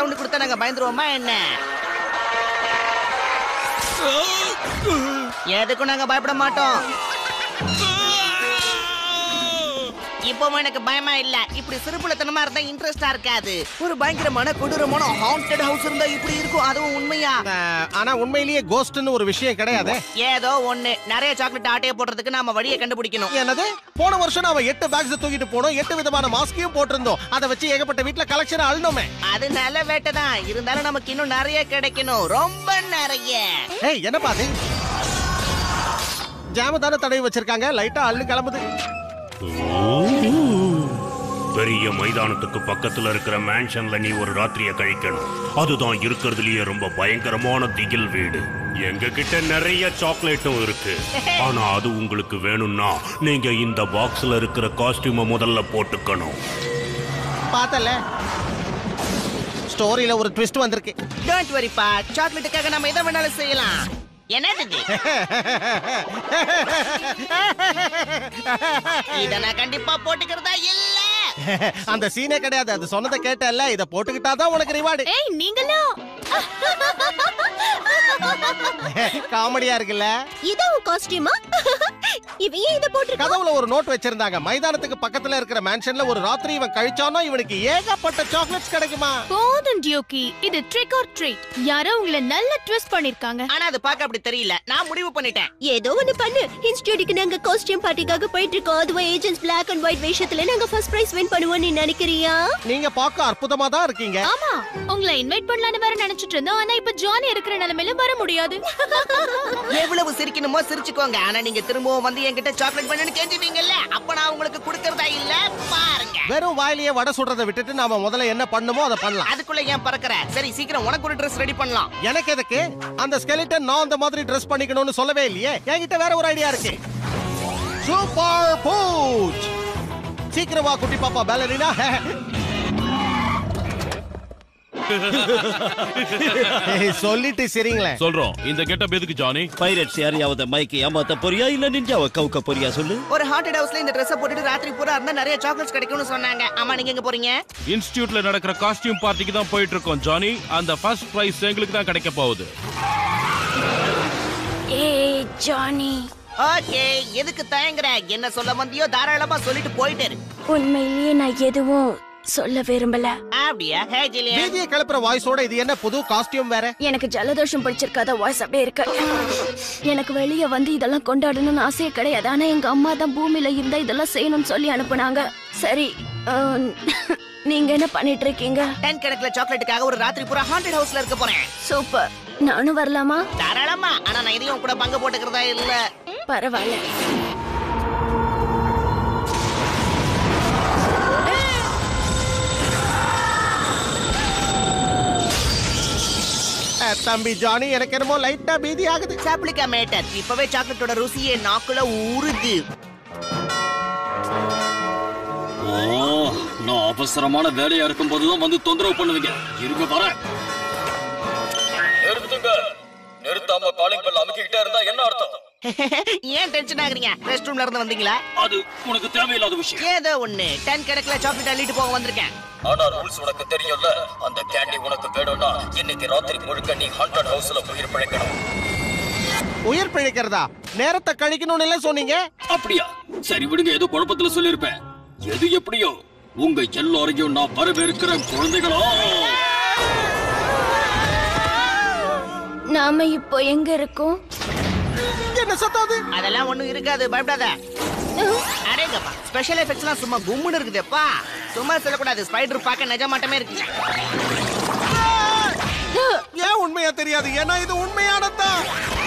Sound கொடுத்தா நாங்க பயந்துருவோமா என்ன? எதுக்கும் நாங்க பயப்பட மாட்டோம். இப்பவும் எனக்கு பயமா இல்ல. இப்படி சிறுபுலத்தனமா இருந்தா இன்ட்ரெஸ்டா இருக்காது. ஒரு பயங்கரமான கொடூரமான ஹாண்டட் ஹவுஸ் இருந்தா இப்படி இருக்கும். அதுவும் உண்மையா? ஆனா உண்மையிலேயே கோஸ்ட்னு ஒரு விஷயம் கிடையாது. ஏதோ ஒண்ணு. நிறைய சாக்லேட் ஆட்டைய போடுறதுக்கு நாம வழியை கண்டுபிடிக்கணும். என்னது? போன வருஷம் நாம 8 பேக்ஸ் தூக்கிட்டு போனோம். 8 விதமான மாஸ்கையும் போட்டிருந்தோம். அதை வச்சு ஏகப்பட்ட வீட்ல கலெக்ஷன் அள்ளணுமே. அது நல்ல வேட்டை தான். இருந்தாலும் நமக்கு இன்னும் நிறைய கிடைக்கணும். ரொம்ப நிறைய. ஏய் என்ன பாது? ஜாம தான தடவி வச்சிருக்காங்க. லைட்டா அள்ளு கிளம்புது. பெரிய மைதானத்துக்கு பக்கத்துல இருக்கிற மேன்ஷன்ல நீ ஒரு ராத்திரியை கழிக்கணும். அதுதான் இருக்கிறதுலயே ரொம்ப பயங்கரமான திகில் வீடு. எங்க கிட்ட நிறைய சாக்லேட்டும் இருக்கு. ஆனா அது உங்களுக்கு வேணும்னா நீங்க இந்த பாக்ஸ்ல இருக்கிற காஸ்டியூமை முதல்ல போட்டுக்கணும். பார்த்தல ஸ்டோரியில ஒரு ட்விஸ்ட் வந்திருக்கு. டோன்ட் வரி பா. சாக்லேட்டுக்காக நாம எதை வேணாலும் செய்யலாம். என்னது? இத நான் கண்டிப்பா போட்டுக்கிறதா இல்ல. அந்த சீனே கிடையாது. அது சொன்னதை கேட்டல்ல. இத போட்டுக்கிட்டாதான் உனக்கு ரிவார்டு. ஏய் நீங்களும் காமெடியா இருக்குல்ல? இது உன் காஸ்டியூமா? இவன் இத போட்டுருக்கான். கதவுல ஒரு நோட் வச்சிருந்தாங்க. மைதானத்துக்கு பக்கத்துல இருக்கிற மேன்ஷன்ல ஒரு ராத்திரி இவன் கழிச்சானோ இவனுக்கு ஏகப்பட்ட சாக்லேட்ஸ் கிடைக்குமா? போதும் டியோக்கி. இது ட்ரிக் ஆர் ட்ரீட். யாரோ உங்களை நல்ல ட்விஸ்ட் பண்ணிருக்காங்க. ஆனா அது பார்க்க அப்படி தெரியல. நான் முடிவு பண்ணிட்டேன். ஏதோ ஒன்னு பண்ணு. இன்ஸ்டிடியூட்க்கு நாங்க காஸ்டியூம் பார்ட்டிக்காக போயிட்டு இருக்கோம். அதுவும் ஏஜென்ட்ஸ் Black and White வேஷத்துல நாங்க ஃபர்ஸ்ட் பிரைஸ் வின் பண்ணுவோம். நீ நினைக்கிறியா? நீங்க பார்க்க அற்புதமா தான் இருக்கீங்க. ஆமா. உங்களை இன்வைட் பண்ணலாம்னு வேற நினைச்சிட்டு இருந்தோம். ஆனா இப்ப ஜானி இருக்கிற நிலைமையில வர முடியாது. எவ்வளவு சிரிக்கணுமோ சிரிச்சுக்கோங்க. ஆனா நீங்க திரும்பவும் வந்து என்கிட்ட சாக்லேட் பண்ணுன்னு கேட்டுவீங்கல்ல. அப்ப நான் உங்களுக்கு கொடுக்கறதா இல்ல. பாருங்க. வெறும் வாயிலேயே வடை சுடுறதை விட்டுட்டு நாம முதல்ல என்ன பண்ணுமோ அதை பண்ணலாம். அதுக்குள்ள ஏன் பறக்கற? சரி சீக்கிரம் உனக்கு ஒரு Dress ரெடி பண்ணலாம். எனக்கு எதுக்கு? அந்த ஸ்கெலிட்டன் நான் அந்த மாதிரி Dress பண்ணிக்கணும்னு சொல்லவே இல்லையே. என்கிட்ட வேற ஒரு ஐடியா இருக்கு. Super Pooch. சீக்கிரம் வா குட்டி பாப்பா பேலரினா. சொல்லிட்டு சரிங்களே. சொல்றோம். இந்த கெட்டப் எதுக்கு ஜானி? பைரட்ஸ் யாரையாவது மைக்கு ஏமாத்த போறியா இல்ல நிஞ்சாவை கவுக்க போறியா சொல்லு. ஒரு ஹாண்டட் ஹவுஸ்ல இந்த Dress போட்டுட்டு ராத்திரி பூரா இருந்தா நிறைய சாக்லேட்ஸ் கிடைக்கும்னு சொன்னாங்க. ஆமா நீங்க எங்க போறீங்க? இன்ஸ்டிடியூட்ல நடக்கிற காஸ்டியூம் பார்ட்டிக்கு தான் போயிட்டு இருக்கோம் ஜானி. அந்த ஃபர்ஸ்ட் பிரைஸ் எங்களுக்கு தான் கிடைக்க போகுது. ஏய் ஜானி. ஓகே, எதுக்கு தயங்குற? என்ன சொல்ல வந்தியோ தாராளமா சொல்லிட்டு போயிட்டே இரு. உண்மையிலேயே நான் எதுவும் சொல்ல விரும்பல. அப்படியே? ஹே ஜிலியன். வீதியை கிளப்புற வாய்ஸோட இது என்ன புது காஸ்டியூம் வேற? எனக்கு ஜலதோஷம் பிடிச்சிருக்காத வாய்ஸ் அப்படியே இருக்கு. எனக்கு வெளியே வந்து இதெல்லாம் கொண்டாடணும்னு ஆசையே கிடையாது. ஆனா எங்க அம்மா தான் பூமியில இருந்தா இதெல்லாம் செய்யணும்னு சொல்லி அனுப்புனாங்க. சரி, நீங்க என்ன பண்ணிட்டு இருக்கீங்க? 10 கணக்குல சாக்லேட்டுக்காக ஒரு ராத்திரி பூரா ஹாண்டட் ஹவுஸ்ல இருக்க போறேன். சூப்பர். நானும் வரலாமா? தாராளமா. ஆனா நான் இதையும் கூட பங்கு போட்டுக்கிறதா இல்ல. பரவாயில்ல. தம்பி ஜானி, எனக்கு என்னமோ லைட்டா பீதி ஆகுது. சாப்பிளிக்கா மேட்டர். இப்பவே சாக்லேட்டோட ருசியே நாக்குல ஊறுது. நான் அவசரமான வேலையா இருக்கும் போதுதான் வந்து தொந்தரவு பண்ணுவீங்க. இருங்க வரேன். நிறுத்தாம காலிங் பெல் அமுக்கிட்டே இருந்தா என்ன அர்த்தம்? ஏன் டென்ஷன் ஆகுறீங்க? ரெஸ்ட் ரூம்ல இருந்து வந்தீங்களா? அது உனக்கு தேவையில்லாத விஷயம். ஏதோ ஒண்ணு 10 கணக்குல சாக்லேட் அள்ளிட்டு போக வந்திருக்கேன். ஆனா ரூல்ஸ் உனக்கு தெரியும்ல. அந்த கேண்டி உனக்கு வேணும்னா இன்னைக்கு ராத்திரி முழுக்க நீ ஹாண்டட் ஹவுஸ்ல உயிர் பிழைக்கணும். உயிர் பிழைக்கிறதா? நேரத்தை கழிக்கணும்னு இல்ல சொன்னீங்க? அப்படியா? சரி விடுங்க, ஏதோ குழப்பத்துல சொல்லிருப்பேன். எது எப்படியோ உங்க எல்லாரையும் நான் வரவேற்கிறேன் குழந்தைகளா. நாம இப்போ எங்க இருக்கோம்? என்ன சத்தாது? அதெல்லாம் ஒண்ணும் இருக்காது, பயப்படாத. அடேங்கப்பா, ஸ்பெஷல் எஃபெக்ட்ஸ்லாம் சும்மா கும்முன்னு இருக்குதுப்பா. சும்மா சொல்லக்கூடாது, ஸ்பைடர் பார்க்க நிஜமாட்டமே இருக்கு. ஏன் உண்மையா தெரியாது? ஏன்னா இது உண்மையானதான்.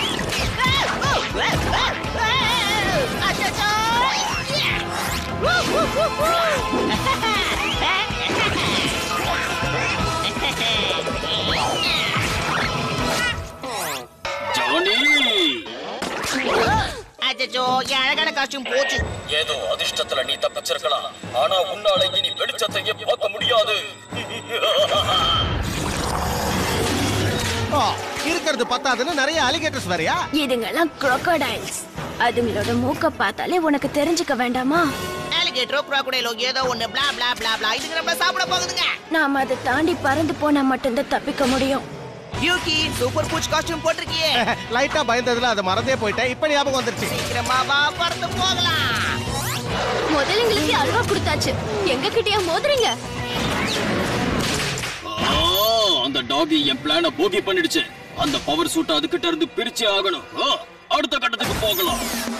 அச்சச்சோ, என் அழகான காஸ்டியூம் போச்சு. ஏதோ அதிர்ஷ்டத்துல நீ தப்பிச்சிருக்கலாம். ஆனா உன்னால இனி வெளிச்சத்தையே பார்க்க முடியாது. இருக்கிறது பத்தாதுன்னு நிறைய அலிகேட்டர்ஸ் வேறயா? இதுங்கெல்லாம் crocodiles. அதுங்களோட மூக்க பார்த்தாலே உனக்கு தெரிஞ்சுக்க வேண்டாமா? அலிகேட்டரோ crocodile ஏதோ ஒண்ணு blah blah blah blah இதுக்கு நம்ம சாப்பிட போகுதுங்க. நாம அதை தாண்டி பறந்து போனா மட்டும்தான் தப்பிக்க முடியும். யூகி சூப்பர் பூச் காஸ்டியூம் போட்டிருக்கியே. லைட்டா பயந்ததுல அதை மறந்தே போயிட்டேன். இப்ப ஞாபகம் வந்துருச்சு. சீக்கிரமா வா பறந்து போகலாம். முதல்ல அல்வா கொடுத்தாச்சு, எங்க கிட்டயா மோதுறீங்க? அந்த டாகி என் பிளான போகி பண்ணிடுச்சு. அந்த பவர் சூட் அதுகிட்ட இருந்து பிரிச்சே ஆகணும். அடுத்த கட்டத்துக்கு போகலாம்.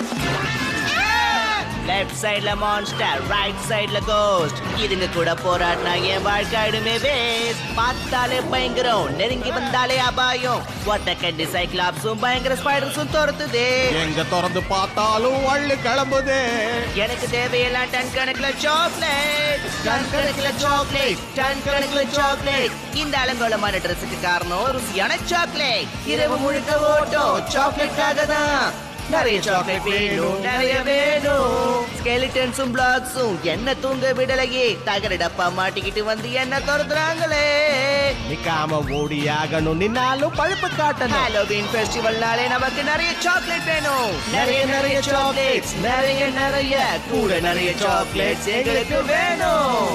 லெஃப்ட் சைடுல மான்ஸ்டர், ரைட் சைடுல கோஸ்ட். இதுங்க கூட போராடினா என் வாழ்க்கை ஆயிடுமே வேஸ்ட். பார்த்தாலே பயங்கரம், நெருங்கி வந்தாலே அபாயம். ஒட்டக்கண்டி சைக்ளாப்ஸும் பயங்கர ஸ்பைடர்ஸும் துரத்துதே. எங்க திறந்து பார்த்தாலும் அள்ளு கிளம்புதே. எனக்கு தேவையெல்லாம் டன் கணக்குல சாக்லேட், டன் கணக்குல சாக்லேட், டன் கணக்குல சாக்லேட். இந்த அலங்கோலமான ட்ரெஸ்ஸுக்கு காரணம் ருசியான சாக்லேட். இரவு முழுக்க ஓட்டம் சாக்லேட்காக தான். நிறைய சாக்லேட் வேணும், நிறைய வேணும். ஸ்கெலிட்டன்ஸும் பிளாக்ஸும் என்ன தூங்க விடலையே. தகர டப்பா மாட்டிக்கிட்டு வந்து என்ன துரத்துறாங்களே. நிக்காம ஓடியாகணும், நின்னாலும் பழுப்பு காட்டணும். ஹாலோவீன் ஃபெஸ்டிவல்னாலே நமக்கு நிறைய சாக்லேட் வேணும். நிறைய நிறைய சாக்லேட்ஸ், நிறைய நிறைய கூட நிறைய சாக்லேட்ஸ் எங்களுக்கு வேணும்.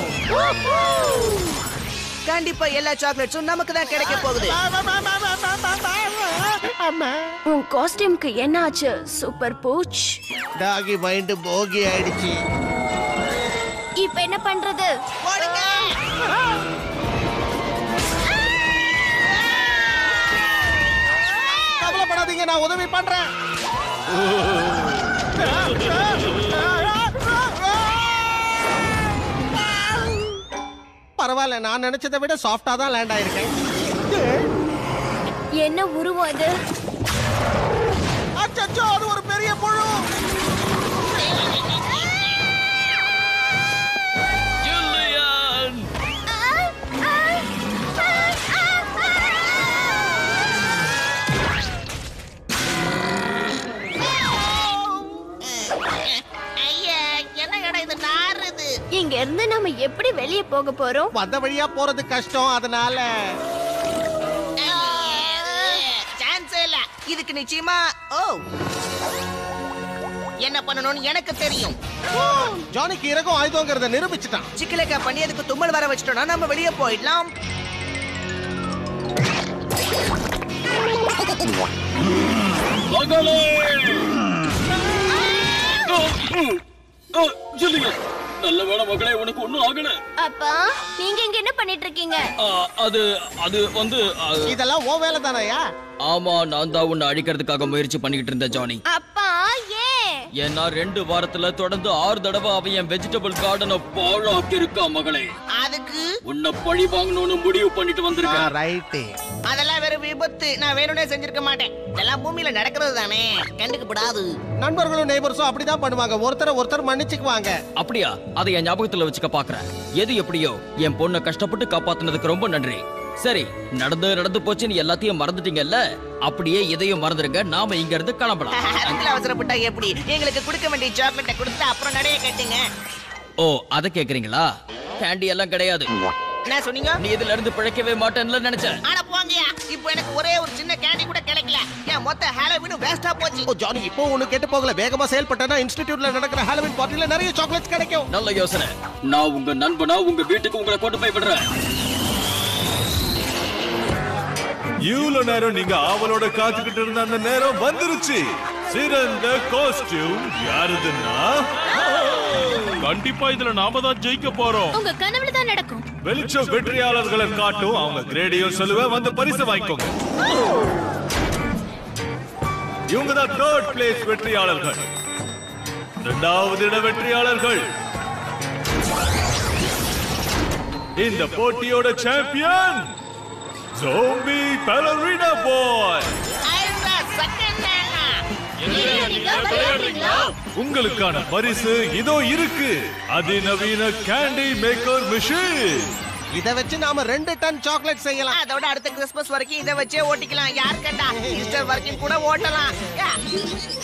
கண்டிப்பா எல்லா சாக்லேட்ஸும் நமக்கு தான் கிடைக்க போகுது. உன் காஸ்டியூம்க்கு என்ன ஆச்சு சூப்பர் பூச்? டாகி மைண்ட் போகி ஆயிடுச்சு. இப்ப என்ன பண்றது? ஓடுங்க. கவலைப்படாதீங்க, நான் உதவி பண்றேன். பரவாயில்ல, நான் நினைச்சதை விட சாஃப்டா தான் லேண்ட் ஆயிருக்கேன். என்ன உருவம் அது? அச்சச்சோ, அது ஒரு பெரிய புழு. இங்க இருந்து நம்ம எப்படி வெளியே போக போறோம்? வந்த வழியா போறது கஷ்டம், அதனால சான்ஸே இல்ல. இதுக்கு நிச்சயமா என்ன பண்ணணும்னு எனக்கு தெரியும். ஜானிக்கு இறகும் ஆயுதங்கிறத நிரூபிச்சுட்டான். சிக்கலக்கா பண்ணி அதுக்கு தும்மல் வர வச்சிட்டோம்னா நம்ம வெளியே போயிடலாம். நல்ல வேளை மகளே, உனக்கு ஒண்ணும் ஆகல. அப்பா, நீங்க இங்க என்ன பண்ணிட்டு இருக்கீங்க? அது வந்து இதெல்லாம் ஓ வேலை தானயா? ஆமா, நான் தான் உன்னை அடிக்கிறதுக்காக முயற்சி பண்ணிக்கிட்டு இருந்தேன் ஜானி. அப்பா ஏன்? ஏன்னா 2 வாரத்துல தொடர்ந்து 6 தடவை அவன் என் வெஜிடபிள் கார்டனை பாழாக்கி இருக்கா மகளே. அதுக்கு உன்னை பழி வாங்கணும்னு முடிவு பண்ணிட்டு வந்திருக்கேன். ரைட்டு. அதெல்லாம் வெறும் விபத்து. நான் வேணும்னே செஞ்சிருக்க மாட்டேன். இதெல்லாம் பூமியில நடக்கிறது தானே, கண்டுக்கப்படாது. நண்பர்களும் நெய்பர்ஸும் அப்படிதான் பண்ணுவாங்க. ஒருத்தர் மன்னிச்சுக்குவாங்க. அப்படியா? அதை என் ஞாபகத்துல வச்சுக்க பாக்குறேன். எது எப்படியோ என் பொண்ணை கஷ்டப்பட்டு காப்பாத்துனதுக்கு ரொம்ப நன்றி. சரி, நடந்து போச்சுன்னு எல்லாத்தையும் மறந்துட்டீங்கல்ல, அப்படியே இதையும் மறந்துருங்க. நாம இங்க இருந்து கிளம்பலாம். அதுக்குள்ள அவசரப்பட்டா எப்படி? எங்களுக்கு கொடுக்க வேண்டிய சாக்லேட்டை கொடுத்து அப்புறம் நடைய கட்டுங்க. ஓ, அத கேக்குறீங்களா? கேண்டி எல்லாம் கிடையாது. என்ன சொன்னீங்க? நீ இதுல இருந்து பிழைக்கவே மாட்டேன்னு நினைச்சேன். ஆனா போங்கயா, இப்போ எனக்கு ஒரே ஒரு சின்ன கேண்டி கூட கிடைக்கல. என் மொத்த ஹாலோவீனும் வேஸ்டா போச்சு. ஓ ஜானி, இப்போ ஒண்ணு கேட்டு போகல. வேகமா செயல்பட்டனா இன்ஸ்டிடியூட்ல நடக்கிற ஹாலோவீன் பார்ட்டில நிறைய சாக்லேட்ஸ் கிடைக்கும். நல்ல யோசனை. நான் உங்க நண்பனா உங்க வீட்டுக்கு உங்களை கொண்டு போய் விடுறேன். இவ்வளவு நேரம் நீங்க ஆவலோட காத்துக்கிட்டு இருந்த அந்த நேரம் வந்துருச்சு. சிறந்த காஸ்டியூம் யாருதுன்னா கண்டிப்பா இதுல நாம தான் ஜெயிக்க போறோம். உங்க கனவுல தான் நடக்கும். வெளிச்சம் வெற்றியாளர்களை காட்டும். அவங்க கிரேடியும் சொல்லுவேன், வந்து பரிசு வாங்கிக்கோங்க. இவங்க தான் 3rd பிளேஸ் வெற்றியாளர்கள். 2வது இட வெற்றியாளர்கள். இந்த போட்டியோட சாம்பியன் ஜோம்பி பலரினா பாய். உங்களுக்கான பரிசு இதோ இருக்கு. அதிநவீன கேண்டி மேக்கர் மிஷின். இத வச்சு நாம 2 டன் சாக்லேட் செய்யலாம். அதோட அடுத்த கிறிஸ்மஸ் வரைக்கும் இதை வச்சே ஓட்டிக்கலாம். யார் கண்டா ஈஸ்டர் வரைக்கும் கூட ஓட்டலாம்.